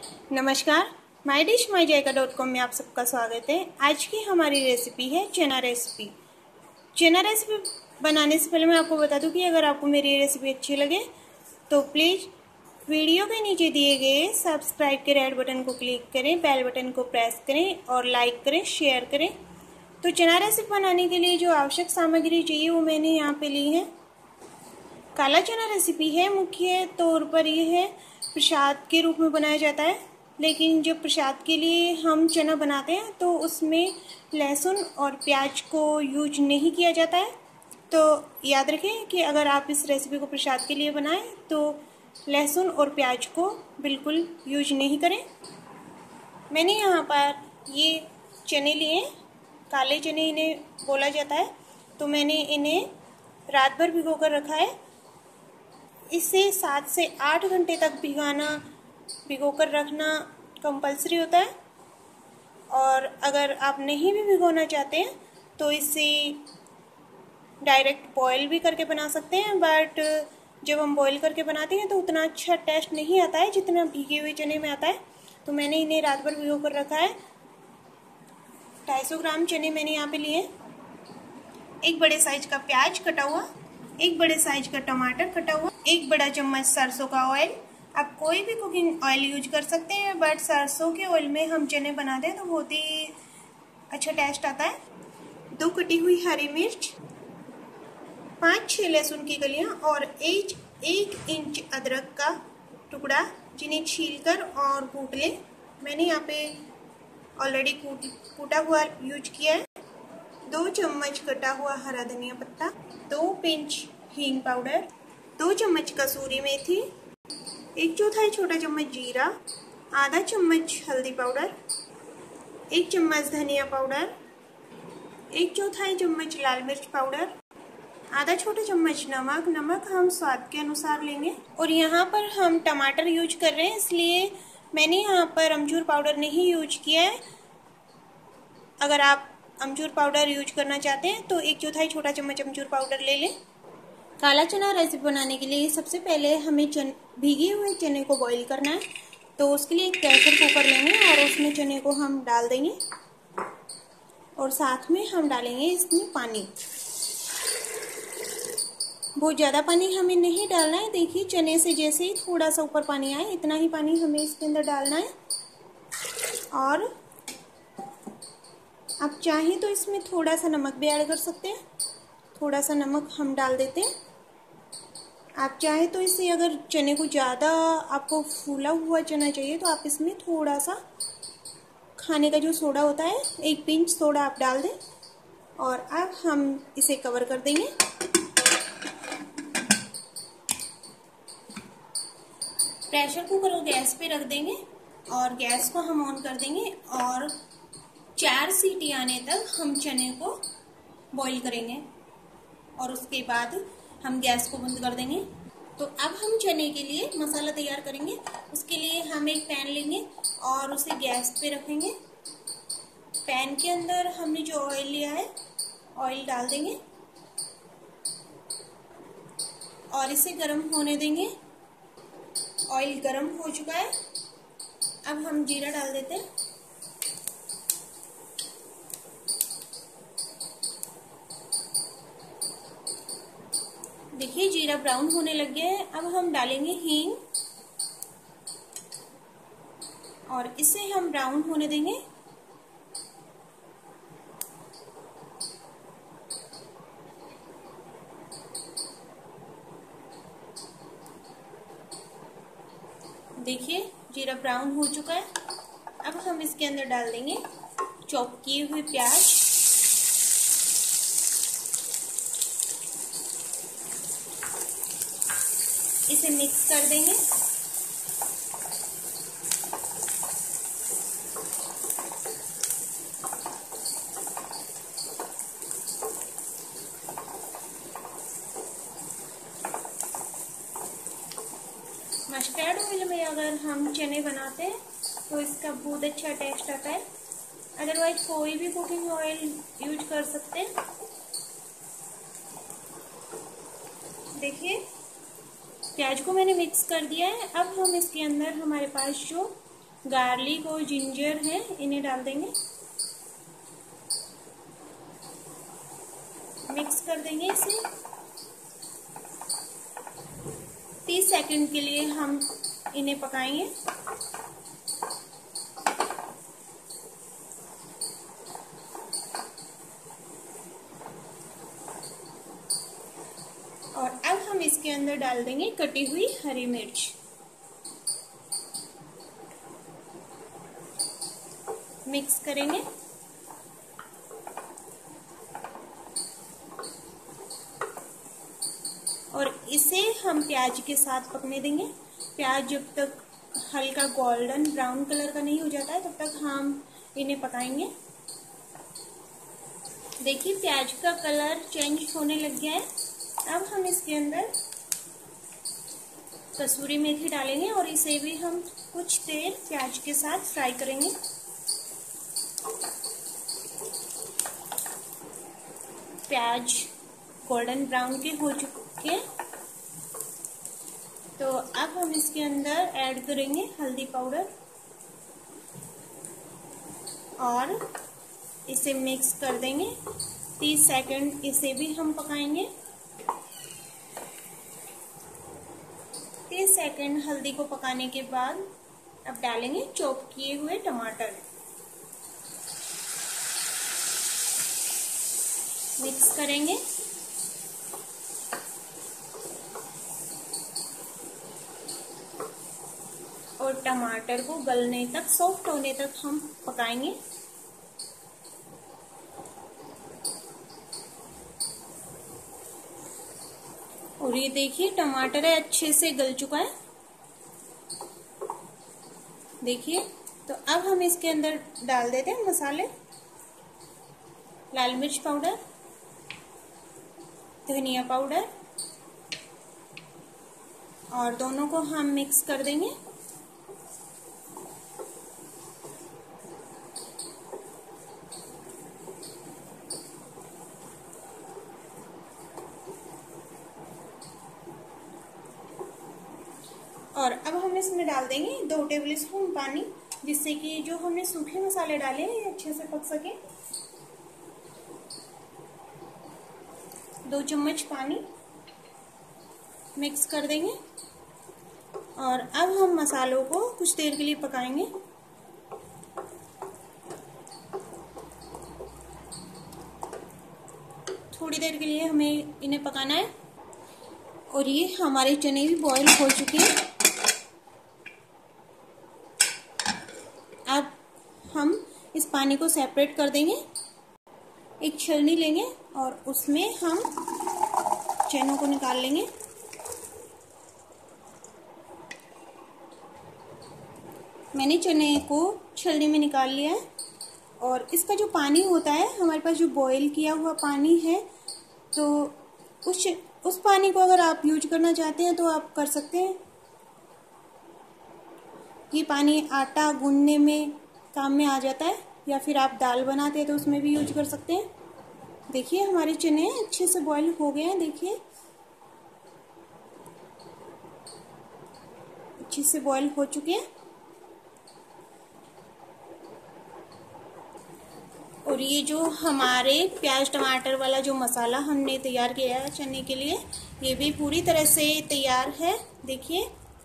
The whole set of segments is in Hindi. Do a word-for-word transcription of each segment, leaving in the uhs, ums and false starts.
नमस्कार, my dish my Zaika dot com में आप सबका स्वागत है। आज की हमारी रेसिपी है चना रेसिपी। चना रेसिपी बनाने से पहले मैं आपको बता दूं कि अगर आपको मेरी रेसिपी अच्छी लगे तो प्लीज़ वीडियो के नीचे दिए गए सब्सक्राइब के रेड बटन को क्लिक करें, बेल बटन को प्रेस करें और लाइक करें, शेयर करें। तो चना रेसिपी बनाने के लिए जो आवश्यक सामग्री चाहिए वो मैंने यहाँ पे ली है। काला चना रेसिपी है, मुख्य तौर पर यह है प्रसाद के रूप में बनाया जाता है, लेकिन जब प्रसाद के लिए हम चना बनाते हैं तो उसमें लहसुन और प्याज को यूज नहीं किया जाता है। तो याद रखें कि अगर आप इस रेसिपी को प्रसाद के लिए बनाएं तो लहसुन और प्याज को बिल्कुल यूज नहीं करें। मैंने यहाँ पर ये चने लिए, काले चने इन्हें बोला जाता है, तो मैंने इन्हें रात भर भिगो कर रखा है। इसे सात से आठ घंटे तक भिगाना भिगो कर रखना कंपलसरी होता है। और अगर आप नहीं भी भिगोना चाहते हैं तो इसे डायरेक्ट बॉईल भी करके बना सकते हैं, बट जब हम बॉईल करके बनाते हैं तो उतना अच्छा टेस्ट नहीं आता है जितना भीगे हुए चने में आता है। तो मैंने इन्हें रात भर भिगो कर रखा है। ढाई सौ ग्राम चने मैंने यहाँ पे लिए, एक बड़े साइज का प्याज कटा हुआ, एक बड़े साइज का टमाटर कटा हुआ, एक बड़ा चम्मच सरसों का ऑयल। आप कोई भी कुकिंग ऑयल यूज कर सकते हैं, बट सरसों के ऑयल में हम चने बनाते हैं तो बहुत ही अच्छा टेस्ट आता है। दो कटी हुई हरी मिर्च, पाँच छः लहसुन की कलियां और एक एक इंच अदरक का टुकड़ा, जिन्हें छीलकर और कूट लें। मैंने यहाँ पे ऑलरेडी कूट कूटा हुआ यूज किया है। दो चम्मच कटा हुआ हरा धनिया पत्ता, दो पिंच हींग पाउडर, दो चम्मच कसूरी मेथी, एक चौथाई छोटा चम्मच जीरा, आधा चम्मच हल्दी पाउडर, एक चम्मच धनिया पाउडर, एक चौथाई चम्मच लाल मिर्च पाउडर, आधा छोटा चम्मच नमक। नमक हम स्वाद के अनुसार लेंगे। और यहाँ पर हम टमाटर यूज कर रहे हैं, इसलिए मैंने यहाँ पर अमचूर पाउडर नहीं यूज किया है। अगर आप अमचूर पाउडर यूज करना चाहते हैं तो एक चौथाई छोटा चम्मच अमचूर पाउडर ले लें। काला चना रेसिपी बनाने के लिए सबसे पहले हमें चन भीगे हुए चने को बॉईल करना है। तो उसके लिए एक प्रेशर कुकर लेंगे और उसमें चने को हम डाल देंगे और साथ में हम डालेंगे इसमें पानी। बहुत ज़्यादा पानी हमें नहीं डालना है। देखिए चने से जैसे ही थोड़ा सा ऊपर पानी आए इतना ही पानी हमें इसके अंदर डालना है। और आप चाहें तो इसमें थोड़ा सा नमक भी ऐड कर सकते हैं। थोड़ा सा नमक हम डाल देते हैं। आप चाहें तो इसे, अगर चने को ज़्यादा आपको फूला हुआ चना चाहिए तो आप इसमें थोड़ा सा खाने का जो सोडा होता है, एक पिंच सोडा आप डाल दें। और अब हम इसे कवर कर देंगे। प्रेशर कुकर को गैस पे रख देंगे और गैस को हम ऑन कर देंगे और चार सीटी आने तक हम चने को बॉईल करेंगे और उसके बाद हम गैस को बंद कर देंगे। तो अब हम चने के लिए मसाला तैयार करेंगे। उसके लिए हम एक पैन लेंगे और उसे गैस पे रखेंगे। पैन के अंदर हमने जो ऑयल लिया है, ऑयल डाल देंगे और इसे गर्म होने देंगे। ऑयल गर्म हो चुका है। अब हम जीरा डाल देते हैं। देखिए जीरा ब्राउन होने लग गया है। अब हम डालेंगे हींग और इसे हम ब्राउन होने देंगे। देखिए जीरा ब्राउन हो चुका है। अब हम इसके अंदर डाल देंगे चॉप किए हुए प्याज, इसे मिक्स कर देंगे। मस्टर्ड ऑयल में अगर हम चने बनाते हैं तो इसका बहुत अच्छा टेस्ट आता है। अदरवाइज कोई भी कुकिंग ऑयल यूज कर सकते हैं। देखिए प्याज को मैंने मिक्स कर दिया है। अब हम इसके अंदर हमारे पास जो गार्लिक और जिंजर है, इन्हें डाल देंगे। मिक्स कर देंगे इसे। तीस सेकंड के लिए हम इन्हें पकाएंगे। और अब हम इसके अंदर डाल देंगे कटी हुई हरी मिर्च। मिक्स करेंगे। और इसे हम प्याज के साथ पकने देंगे। प्याज जब तक हल्का गोल्डन ब्राउन कलर का नहीं हो जाता है तब तक हम इन्हें पकाएंगे। देखिए प्याज का कलर चेंज होने लग गया है। अब हम इसके अंदर कसूरी मेथी डालेंगे और इसे भी हम कुछ देर प्याज के साथ फ्राई करेंगे। प्याज गोल्डन ब्राउन के हो चुके हैं, तो अब हम इसके अंदर ऐड करेंगे हल्दी पाउडर और इसे मिक्स कर देंगे। तीस सेकंड इसे भी हम पकाएंगे। तीस सेकंड हल्दी को पकाने के बाद अब डालेंगे चॉप किए हुए टमाटर। मिक्स करेंगे। और टमाटर को गलने तक, सॉफ्ट होने तक हम पकाएंगे। और ये देखिए टमाटर है अच्छे से गल चुका है। देखिए, तो अब हम इसके अंदर डाल देते हैं मसाले। लाल मिर्च पाउडर, धनिया पाउडर, और दोनों को हम मिक्स कर देंगे। और अब हम इसमें डाल देंगे दो टेबल स्पून पानी, जिससे कि जो हमने सूखे मसाले डाले हैं ये अच्छे से पक सके। दो चम्मच पानी मिक्स कर देंगे। और अब हम मसालों को कुछ देर के लिए पकाएंगे। थोड़ी देर के लिए हमें इन्हें पकाना है। और ये हमारे चने भी बॉईल हो चुके हैं। अब हम इस पानी को सेपरेट कर देंगे। एक छलनी लेंगे और उसमें हम चनों को निकाल लेंगे। मैंने चने को छलनी में निकाल लिया है। और इसका जो पानी होता है, हमारे पास जो बॉईल किया हुआ पानी है, तो उस उस पानी को अगर आप यूज करना चाहते हैं तो आप कर सकते हैं। ये पानी आटा गूंदने में काम में आ जाता है, या फिर आप दाल बनाते हैं तो उसमें भी यूज कर सकते हैं। देखिए हमारे चने अच्छे से बॉईल हो गए हैं। देखिए अच्छे से बॉईल हो चुके हैं। और ये जो हमारे प्याज टमाटर वाला जो मसाला हमने तैयार किया है चने के लिए, ये भी पूरी तरह से तैयार है। देखिए,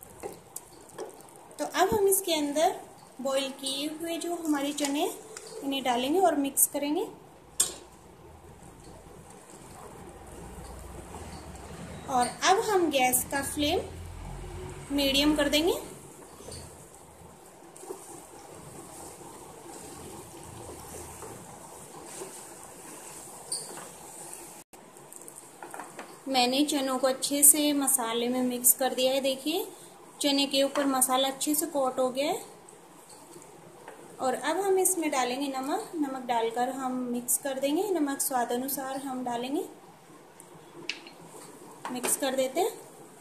तो अब हम इसके अंदर बॉईल किए हुए जो हमारे चने इन्हें डालेंगे और मिक्स करेंगे। और अब हम गैस का फ्लेम मीडियम कर देंगे। मैंने चनों को अच्छे से मसाले में मिक्स कर दिया है। देखिए चने के ऊपर मसाला अच्छे से कोट हो गया है। और अब हम इसमें डालेंगे नमक। नमक डालकर हम मिक्स कर देंगे। नमक स्वाद अनुसार हम डालेंगे। मिक्स कर देते हैं।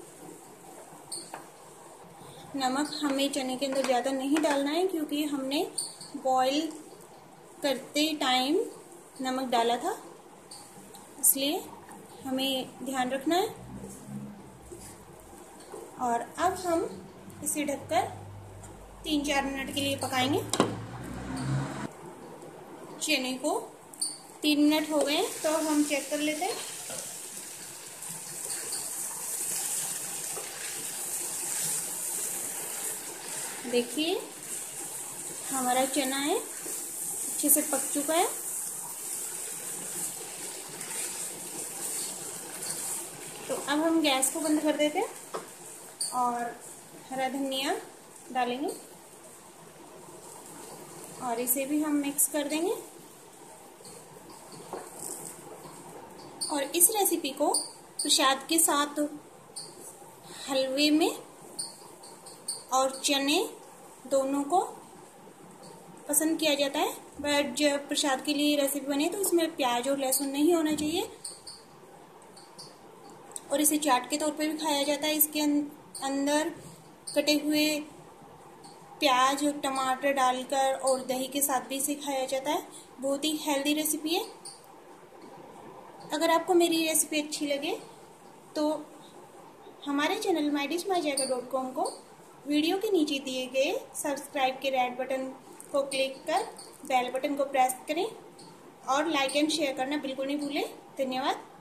नमक हमें चने के अंदर ज़्यादा नहीं डालना है, क्योंकि हमने बॉईल करते टाइम नमक डाला था, इसलिए हमें ध्यान रखना है। और अब हम इसे ढककर तीन चार मिनट के लिए पकाएंगे। चने को तीन मिनट हो गए तो हम चेक कर लेते हैं। देखिए हमारा चना है अच्छे से पक चुका है। तो अब हम गैस को बंद कर देते हैं और हरा धनिया डालेंगे और इसे भी हम मिक्स कर देंगे। और इस रेसिपी को प्रसाद के साथ हलवे में और चने दोनों को पसंद किया जाता है। बट जब प्रसाद के लिए रेसिपी बने तो इसमें प्याज और लहसुन नहीं होना चाहिए और इसे चाट के तौर पे भी खाया जाता है। इसके अंदर कटे हुए प्याज और टमाटर डालकर और दही के साथ भी इसे खाया जाता है। बहुत ही हेल्दी रेसिपी है। अगर आपको मेरी रेसिपी अच्छी लगे तो हमारे channel my dish my Zaika dot com को वीडियो के नीचे दिए गए सब्सक्राइब के रेड बटन को क्लिक कर बेल बटन को प्रेस करें और लाइक एंड शेयर करना बिल्कुल नहीं भूलें। धन्यवाद।